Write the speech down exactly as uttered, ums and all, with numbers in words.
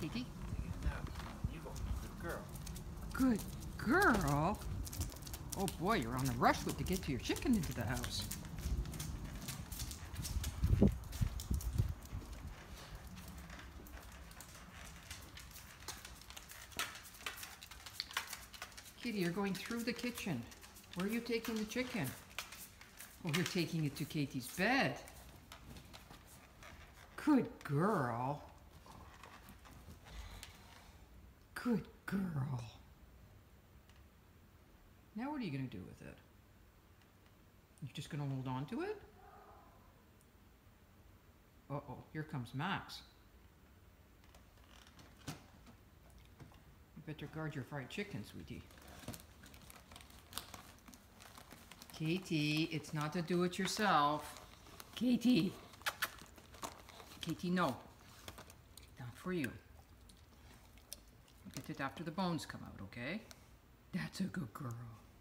Katie? You go, good girl. Good girl? Oh boy, you're on the rush with to get to your chicken into the house. Kitty, you're going through the kitchen. Where are you taking the chicken? Oh, you're taking it to Katie's bed. Good girl. Good girl. Now what are you going to do with it? You're just going to hold on to it? Uh-oh, here comes Max. You better guard your fried chicken, sweetie. Katie, it's not to do it yourself. Katie. Katie, no. Not for you. Get it after the bones come out, okay? That's a good girl.